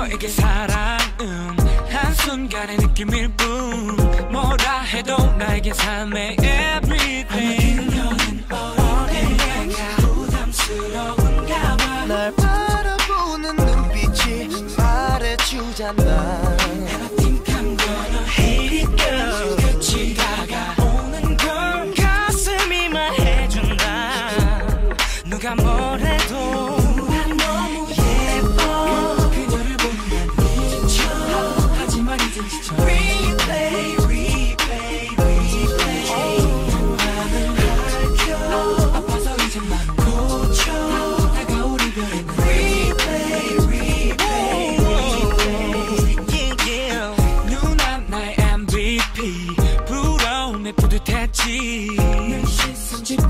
너에게 사랑은 한순간의 느낌일뿐 뭐라해도 나에게 삶의 everything 그녀는 어린애가 부담스러운가봐 날 바라보는 눈빛이 말해주잖아 And I think I'm gonna hate it girl 끝이 다가오는 걸 가슴이 말해준다 누가 뭐래도 난 너무 예뻐 그녀를 보면 난 지쳐 하지만 이젠 지쳐 Replay replay replay 마음을 밝혀 아파서 이제 맘 고쳐 다가올 이별에는 Replay replay replay 누나 나의 MVP 부러움에 뿌듯했지 시선집중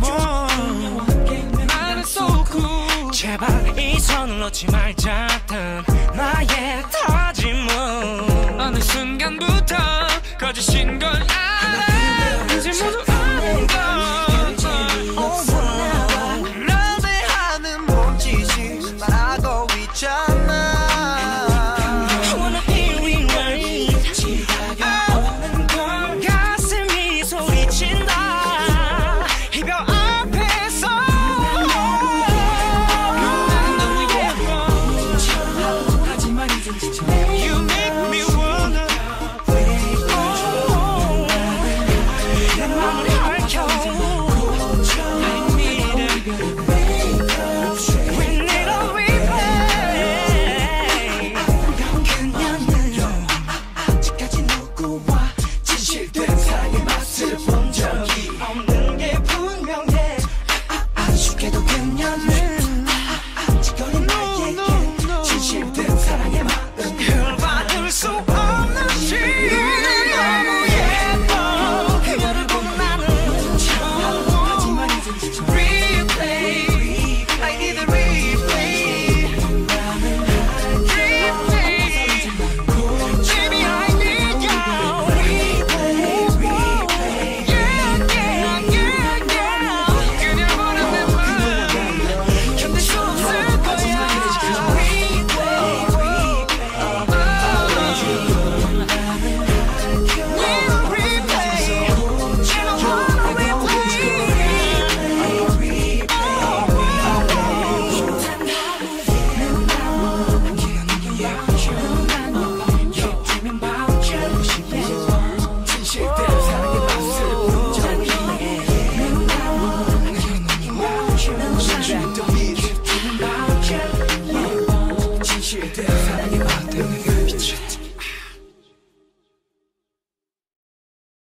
나는 so cool 제발 이 손을 놓지 말자던 나의 다짐은 어느 순간부터 거짓인걸 알아 이제 모두 아는 걸 날 대하는 몸짓이 말하고 있잖아 wanna hear it right 다가오는 걸 가슴이 소리친다 이별앞에서 난 너무 예뻐 하지만 이젠 지쳐